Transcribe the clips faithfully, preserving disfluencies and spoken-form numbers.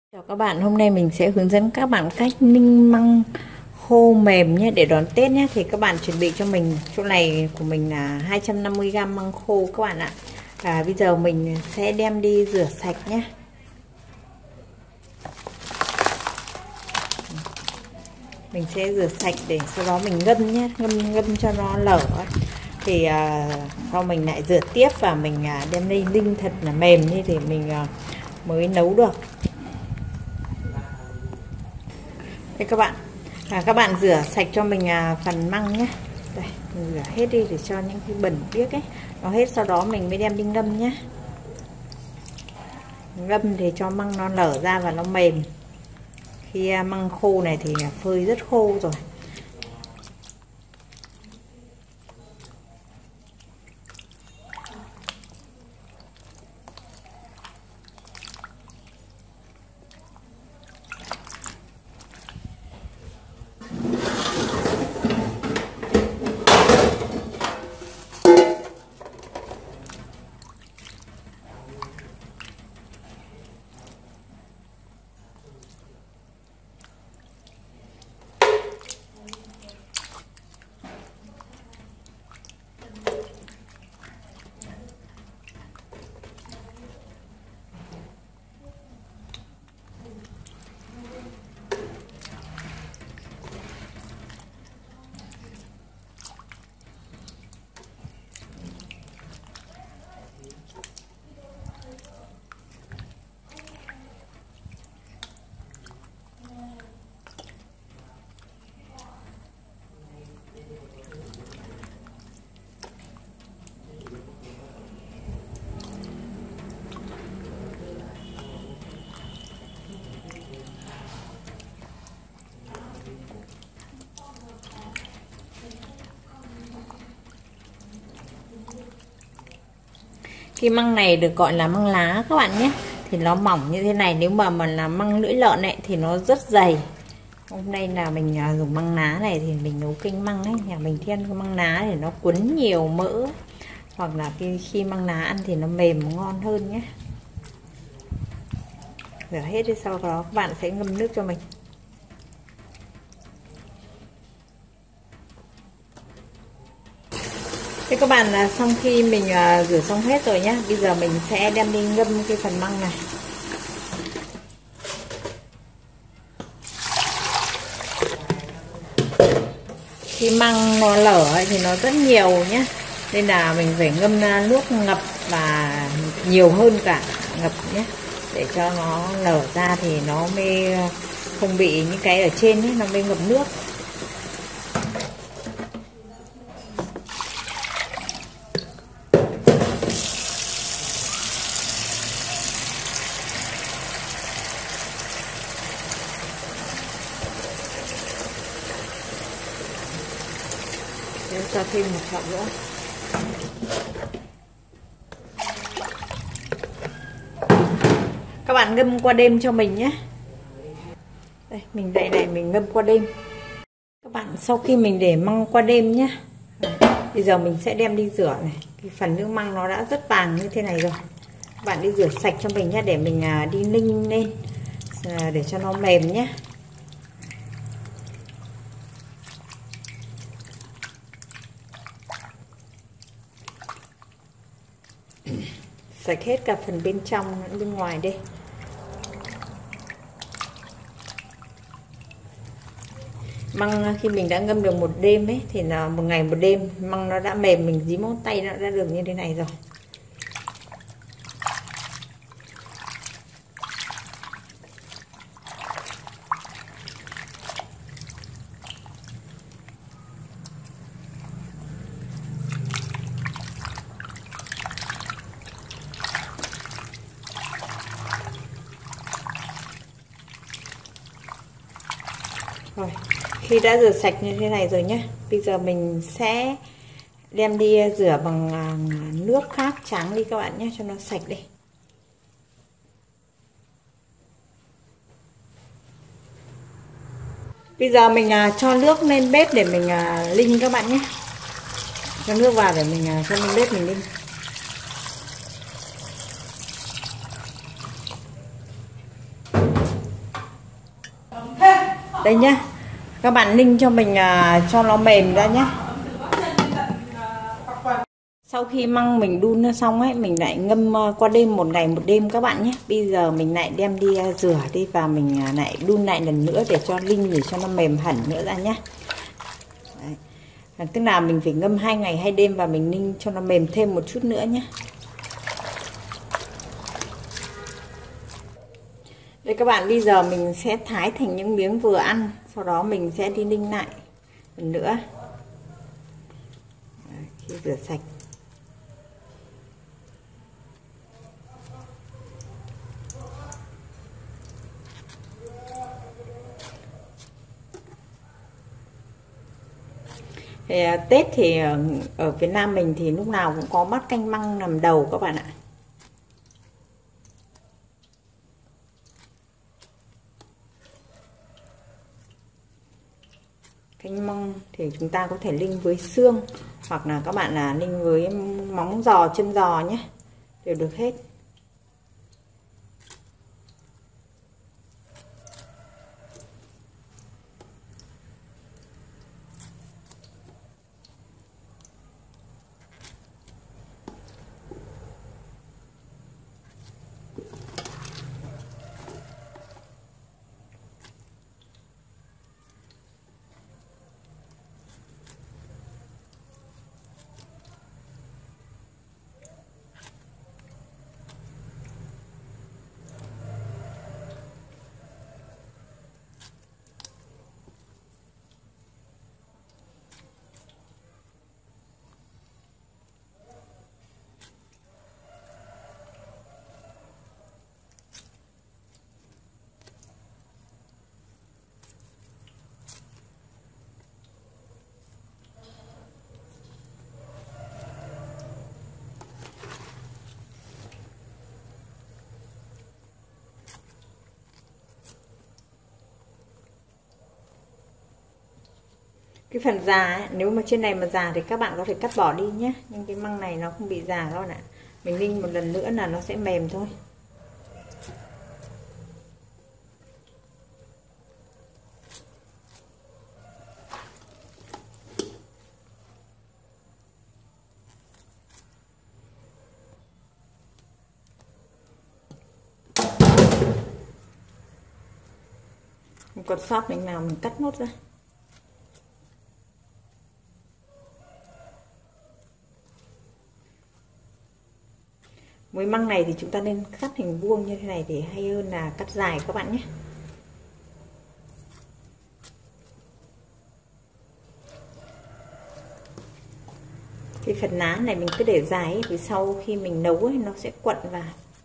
Chào các bạn, hôm nay mình sẽ hướng dẫn các bạn cách ninh măng khô mềm nhé để đón Tết nhé. Thì các bạn chuẩn bị cho mình, chỗ này của mình là hai trăm năm mươi gam măng khô các bạn ạ. Và bây giờ mình sẽ đem đi rửa sạch nhé. Mình sẽ rửa sạch để sau đó mình ngâm nhé, ngâm ngâm cho nó lở. Thì à, sau mình lại rửa tiếp và mình à, đem đi ninh thật là mềm như thì mình à, mới nấu được. Đây các bạn, à, các bạn rửa sạch cho mình à, phần măng nhé. Đây, mình rửa hết đi để cho những cái bẩn biếc ấy nó hết, sau đó mình mới đem đi ngâm nhé. Ngâm để cho măng nó nở ra và nó mềm. Khi à, măng khô này thì phơi rất khô rồi. Cái măng này được gọi là măng lá các bạn nhé, thì nó mỏng như thế này. Nếu mà mà là măng lưỡi lợn ấy thì nó rất dày. Hôm nay là mình dùng măng lá này thì mình nấu canh măng ấy, nhà mình thiên cái măng lá để nó cuốn nhiều mỡ, hoặc là khi, khi măng lá ăn thì nó mềm ngon hơn nhé. Rửa hết đi, sau đó các bạn sẽ ngâm nước cho mình. Thế các bạn là xong khi mình uh, rửa xong hết rồi nhé. Bây giờ mình sẽ đem đi ngâm cái phần măng này. Khi măng nó lở ấy, thì nó rất nhiều nhé, nên là mình phải ngâm nước ngập và nhiều hơn cả ngập nhé, để cho nó lở ra thì nó mới không bị những cái ở trên ấy, nó mới ngập nước. Cho thêm một chậu nữa. Các bạn ngâm qua đêm cho mình nhé. Đây, mình đậy này, mình ngâm qua đêm. Các bạn, sau khi mình để măng qua đêm nhé, bây giờ mình sẽ đem đi rửa này. Cái phần nước măng nó đã rất vàng như thế này rồi. Các bạn đi rửa sạch cho mình nhé, để mình đi ninh lên để cho nó mềm nhé. Sạch hết cả phần bên trong lẫn bên ngoài đi. Măng khi mình đã ngâm được một đêm ấy thì là một ngày một đêm, măng nó đã mềm, mình dí móng tay nó đã được như thế này rồi. Rồi, khi đã rửa sạch như thế này rồi nhé, bây giờ mình sẽ đem đi rửa bằng nước khác trắng đi các bạn nhé, cho nó sạch đi. Bây giờ mình à, cho nước lên bếp để mình à, ninh các bạn nhé. Cho nước vào để mình à, cho lên bếp mình ninh. Đây nhá, các bạn ninh cho mình à, cho nó mềm ra nhá. Sau khi măng mình đun nó xong ấy, mình lại ngâm qua đêm, một ngày một đêm các bạn nhé. Bây giờ mình lại đem đi rửa đi và mình lại đun lại lần nữa để cho ninh, để cho nó mềm hẳn nữa ra nhé. Đấy. Tức là mình phải ngâm hai ngày hai đêm và mình ninh cho nó mềm thêm một chút nữa nhé. Đây các bạn, bây giờ mình sẽ thái thành những miếng vừa ăn, sau đó mình sẽ đi ninh lại lần nữa. Đấy, khi rửa sạch. Thì, Tết thì ở Việt Nam mình thì lúc nào cũng có bát canh măng nằm đầu các bạn ạ. Canh măng thì chúng ta có thể ninh với xương, hoặc là các bạn là ninh với móng giò, chân giò nhé, đều được hết. Cái phần già ấy, nếu mà trên này mà già thì các bạn có thể cắt bỏ đi nhé, nhưng cái măng này nó không bị già các bạn ạ. Mình ninh một lần nữa là nó sẽ mềm thôi. Không còn sót mình nào mình cắt nốt ra. Với măng này thì chúng ta nên cắt hình vuông như thế này thì hay hơn là cắt dài các bạn nhé. Cái phần lá này mình cứ để dài ấy, vì sau khi mình nấu ấy, nó sẽ quặn vào.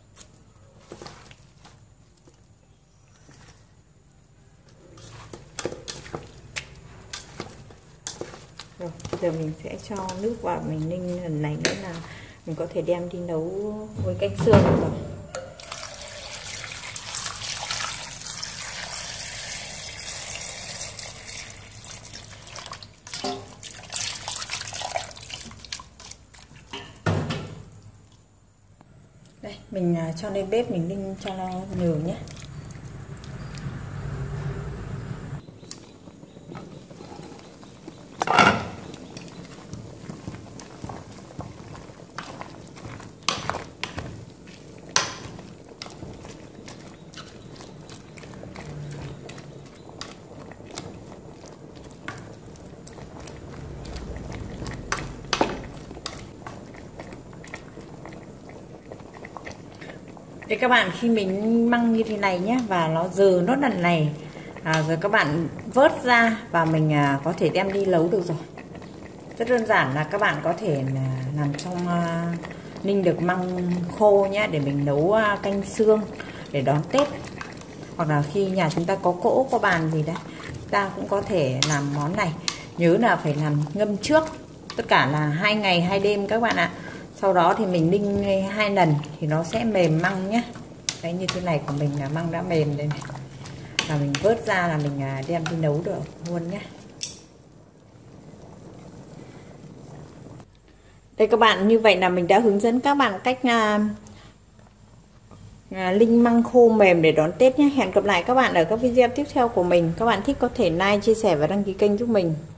Rồi, giờ mình sẽ cho nước vào mình ninh lần này nữa là mình có thể đem đi nấu với canh xương rồi. Đây, mình cho lên bếp mình ninh cho nó nhiều nhé. Đây các bạn, khi mình măng như thế này nhé và nó dừ nốt lần này à, rồi các bạn vớt ra và mình à, có thể đem đi nấu được rồi. Rất đơn giản là các bạn có thể là làm trong à, ninh được măng khô nhé để mình nấu à, canh xương để đón Tết, hoặc là khi nhà chúng ta có cỗ có bàn gì đấy ta cũng có thể làm món này. Nhớ là phải làm ngâm trước tất cả là hai ngày hai đêm các bạn ạ. Sau đó thì mình ninh hai lần thì nó sẽ mềm măng nhé. Đấy, như thế này của mình là măng đã mềm đây này, là mình vớt ra là mình đem đi nấu được luôn nhé. Đây các bạn, như vậy là mình đã hướng dẫn các bạn cách à, linh măng khô mềm để đón Tết nhé. Hẹn gặp lại các bạn ở các video tiếp theo của mình. Các bạn thích có thể like, chia sẻ và đăng ký kênh giúp mình.